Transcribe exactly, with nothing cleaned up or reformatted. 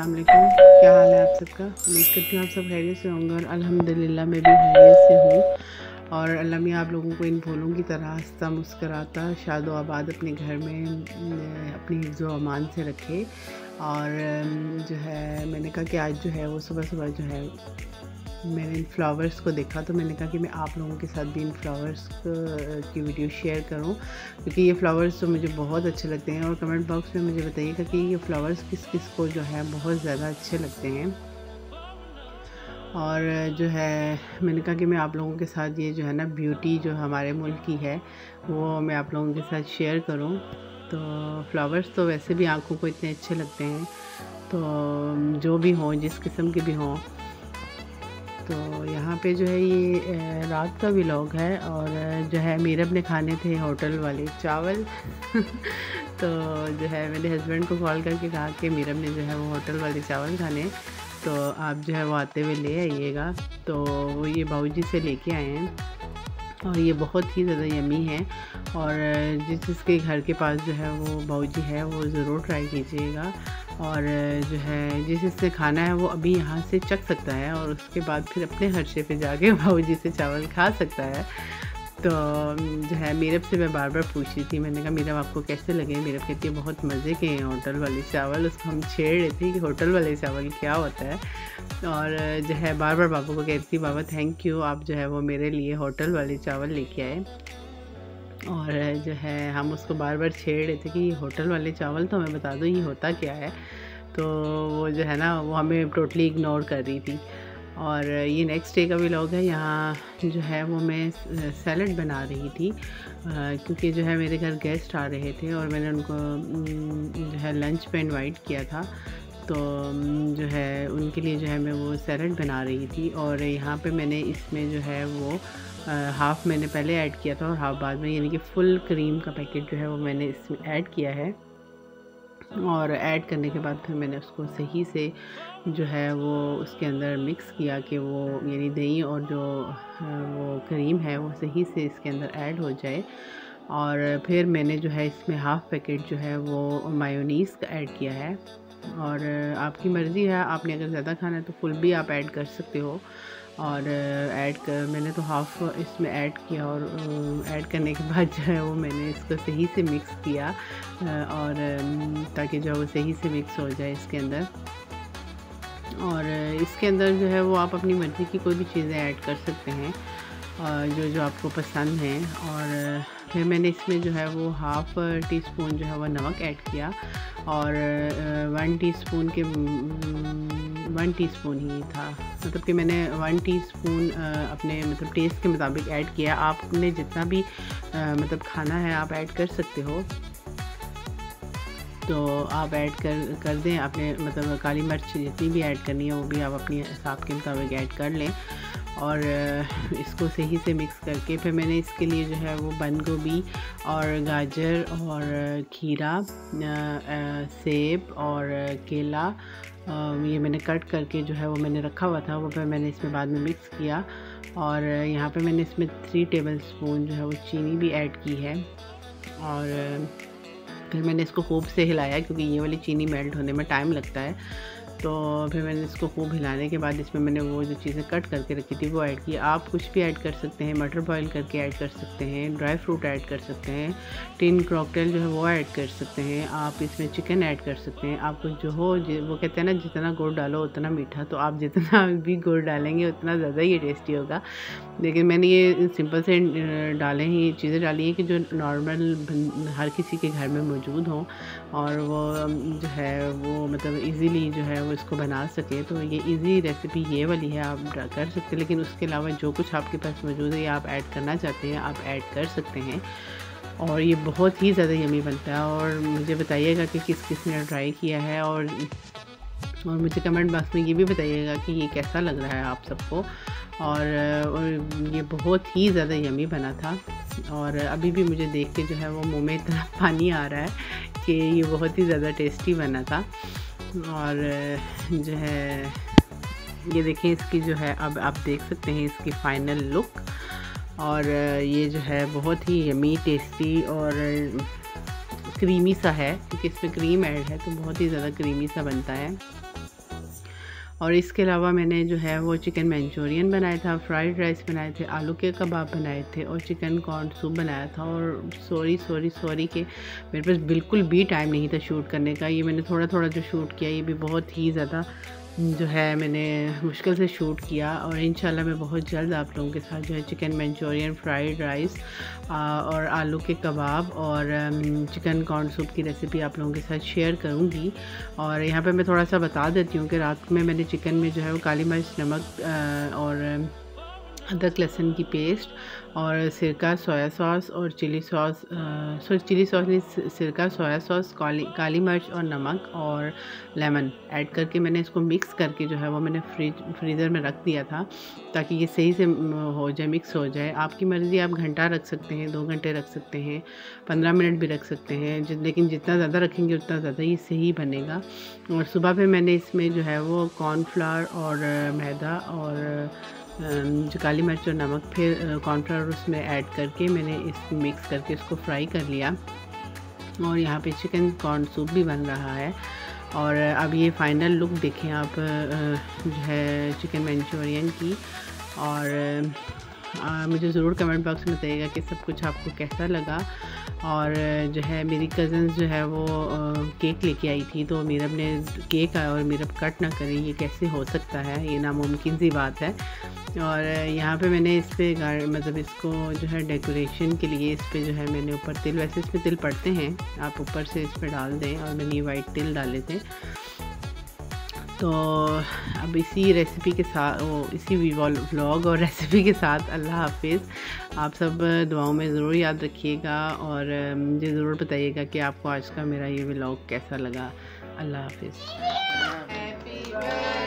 अस्सलाम वालेकुम। क्या हाल है आप सबका? उम्मीद करती हूँ आप सब खैरियत से होंगे और अल्हम्दुलिल्लाह मैं भी खैरियत से हूँ। और अल्लाह मियाँ आप लोगों को इन फूलों की तरह हंसता मुस्कराता शादो आबाद अपने घर में अपनी हिफ्ज़ व अमान से रखे। और जो है मैंने कहा कि आज जो है वो सुबह सुबह जो है मैंने इन फ्लावर्स को देखा, तो मैंने कहा कि मैं आप लोगों के साथ भी इन फ्लावर्स की वीडियो शेयर करूं, क्योंकि ये फ्लावर्स तो मुझे बहुत अच्छे लगते हैं। और कमेंट बॉक्स में मुझे बताइएगा कि ये फ्लावर्स किस किस को जो है बहुत ज़्यादा अच्छे लगते हैं। और जो है मैंने कहा कि मैं आप लोगों के साथ ये जो है ना ब्यूटी जो हमारे मुल्क की है वो मैं आप लोगों के साथ शेयर करूं। तो फ्लावर्स तो वैसे भी आँखों को इतने अच्छे लगते हैं, तो जो भी हों जिस किस्म के भी हों। तो यहाँ पे जो है ये रात का व्लॉग है और जो है मीरब ने खाने थे होटल वाले चावल तो जो है मेरे हस्बैंड को कॉल करके कहा कि मीरब ने जो है वो होटल वाले चावल खाने, तो आप जो है वो आते हुए ले आइएगा। तो वो ये बाबूजी से लेके आए हैं और ये बहुत ही ज़्यादा यमी है। और जिस जिसके घर के पास जो है वो बाबूजी है वो ज़रूर ट्राई कीजिएगा। और जो है जिस जिससे खाना है वो अभी यहाँ से चख सकता है और उसके बाद फिर अपने खर्चे पे जाके बाबूजी से चावल खा सकता है। तो जो है मीरब से मैं बार बार पूछ रही थी, मैंने कहा मीरब आपको कैसे लगे? मीरब कहती है बहुत मज़े के हैं होटल वाले चावल। उसको हम छेड़ रहे थे कि होटल वाले चावल क्या होता है। और जो है बार बार बाबू को कहती थी बाबा थैंक यू, आप जो है वो मेरे लिए होटल वाले चावल लेके आए। और जो है हम उसको बार बार छेड़ रहे थे कि ये होटल वाले चावल तो हमें बता दो ये होता क्या है। तो वो जो है ना वो हमें टोटली इग्नोर कर रही थी। और ये नेक्स्ट डे का व्लॉग है। यहाँ जो है वो मैं सैलड बना रही थी क्योंकि जो है मेरे घर गेस्ट आ रहे थे और मैंने उनको जो है लंच पे इनवाइट किया था। तो जो है उनके लिए जो है मैं वो सैलड बना रही थी। और यहाँ पे मैंने इसमें जो है वो हाफ़ मैंने पहले ऐड किया था और हाफ़ बाद में, यानी कि फुल क्रीम का पैकेट जो है वो मैंने इसमें ऐड किया है। और ऐड करने के बाद फिर मैंने उसको सही से जो है वो उसके अंदर मिक्स किया कि वो यानी दही और जो वो क्रीम है वो सही से इसके अंदर ऐड हो जाए। और फिर मैंने जो है इसमें हाफ़ पैकेट जो है वो मायोनीज़ का ऐड किया है। और आपकी मर्ज़ी है, आपने अगर ज़्यादा खाना है तो फुल भी आप ऐड कर सकते हो। और ऐड कर मैंने तो हाफ़ इसमें ऐड किया और ऐड करने के बाद जो है वो मैंने इसको सही से मिक्स किया और ताकि जो है वो सही से मिक्स हो जाए इसके अंदर। और इसके अंदर जो है वो आप अपनी मर्ज़ी की कोई भी चीज़ें ऐड कर सकते हैं जो जो आपको पसंद हैं। और फिर मैंने इसमें जो है वो हाफ़ टी स्पून जो है वो नमक ऐड किया और वन टीस्पून के वन टीस्पून ही था, मतलब कि मैंने वन टीस्पून अपने मतलब टेस्ट के मुताबिक ऐड किया। आपने जितना भी मतलब खाना है आप ऐड कर सकते हो, तो आप ऐड कर कर दें। आपने मतलब काली मिर्च जितनी भी ऐड करनी है वो भी आप अपने हिसाब के मुताबिक ऐड कर लें। और इसको सही से मिक्स करके फिर मैंने इसके लिए जो है वो बंद गोभी और गाजर और खीरा, सेब और केला ये मैंने कट करके जो है वो मैंने रखा हुआ था, वो फिर मैंने इसमें बाद में मिक्स किया। और यहाँ पे मैंने इसमें थ्री टेबल स्पून जो है वो चीनी भी ऐड की है। और फिर मैंने इसको खूब से हिलाया क्योंकि ये वाली चीनी मेल्ट होने में टाइम लगता है। तो फिर मैंने इसको खूब हिलाने के बाद इसमें मैंने वो जो चीज़ें कट करके रखी थी वो ऐड की। आप कुछ भी ऐड कर सकते हैं, मटर बॉईल करके ऐड कर सकते हैं, ड्राई फ्रूट ऐड कर सकते हैं, टिन कॉकटेल जो है वो ऐड कर सकते हैं, आप इसमें चिकन ऐड कर सकते हैं। आपको जो हो वो कहते हैं ना जितना गुड़ डालो उतना मीठा, तो आप जितना भी गुड़ डालेंगे उतना ज़्यादा ये टेस्टी होगा। लेकिन मैंने ये सिंपल से डाले ही चीज़ें डाली हैं कि जो नॉर्मल हर किसी के घर में मौजूद हों और वो जो है वो मतलब इजीली जो है वो इसको बना सके। तो ये इजी रेसिपी ये वाली है, आप कर सकते हैं। लेकिन उसके अलावा जो कुछ आपके पास मौजूद है या आप ऐड करना चाहते हैं आप ऐड कर सकते हैं। और ये बहुत ही ज़्यादा यमी बनता है। और मुझे बताइएगा कि किस किस ने ट्राई किया है और और मुझे कमेंट बॉक्स में ये भी बताइएगा कि ये कैसा लग रहा है आप सबको। और, और ये बहुत ही ज़्यादा यमी बना था और अभी भी मुझे देख के जो है वो मुंह में इतना पानी आ रहा है कि ये बहुत ही ज़्यादा टेस्टी बना था। और जो है ये देखें इसकी जो है अब आप देख सकते हैं इसकी फ़ाइनल लुक। और ये जो है बहुत ही यमी टेस्टी और क्रीमी सा है क्योंकि इसमें क्रीम ऐड है तो बहुत ही ज़्यादा क्रीमी सा बनता है। और इसके अलावा मैंने जो है वो चिकन मंचूरियन बनाया था, फ्राइड राइस बनाए थे, आलू के कबाब बनाए थे और चिकन कॉर्न सूप बनाया था। और सॉरी सॉरी सॉरी कि मेरे पास बिल्कुल भी टाइम नहीं था शूट करने का। ये मैंने थोड़ा थोड़ा जो शूट किया ये भी बहुत ही ज़्यादा जो है मैंने मुश्किल से शूट किया। और इंशाल्लाह मैं बहुत जल्द आप लोगों के साथ जो है चिकन मंचूरियन, फ्राइड राइस और आलू के कबाब और चिकन कॉर्न सूप की रेसिपी आप लोगों के साथ शेयर करूंगी। और यहाँ पे मैं थोड़ा सा बता देती हूँ कि रात में मैंने चिकन में जो है वो काली मिर्च, नमक और अदरक लहसुन की पेस्ट और सिरका, सोया सॉस और chili sauce, sorry chili sauce नहीं, सिरका, सोया सॉस, काली काली मिर्च और नमक और लेमन ऐड करके मैंने इसको मिक्स करके जो है वो मैंने फ्रीज फ्रीज़र में रख दिया था ताकि ये सही से हो जाए, मिक्स हो जाए। आपकी मर्ज़ी, आप घंटा रख सकते हैं, दो घंटे रख सकते हैं, पंद्रह मिनट भी रख सकते हैं, लेकिन जितना ज़्यादा रखेंगे उतना ज़्यादा ये सही बनेगा। और सुबह पे मैंने इसमें जो है वो कॉर्नफ्लावर और मैदा और जो काली मिर्च और नमक फिर कॉर्नफ्लावर उसमें ऐड करके मैंने इस मिक्स करके इसको फ्राई कर लिया। और यहाँ पे चिकन कॉर्न सूप भी बन रहा है। और अब ये फाइनल लुक देखें आप जो है चिकन मंचूरियन की। और आ, मुझे ज़रूर कमेंट बॉक्स में बताइएगा कि सब कुछ आपको कैसा लगा। और जो है मेरी कज़न्स जो है वो आ, केक लेके आई थी, तो मीरब ने केक आया और मीरब कट ना करें, ये कैसे हो सकता है, ये नामुमकिन सी बात है। और यहाँ पे मैंने इस पर मतलब इसको जो है डेकोरेशन के लिए इस पर जो है मैंने ऊपर तिल, वैसे इसमें तिल पड़ते हैं, आप ऊपर से इस पर डाल दें, और मैंने ये वाइट तिल डाले थे। तो अब इसी रेसिपी के साथ वो इसी व्लॉग और रेसिपी के साथ अल्लाह हाफिज़। आप सब दुआओं में ज़रूर याद रखिएगा और मुझे ज़रूर बताइएगा कि आपको आज का मेरा ये व्लॉग कैसा लगा। अल्लाह हाफिज़।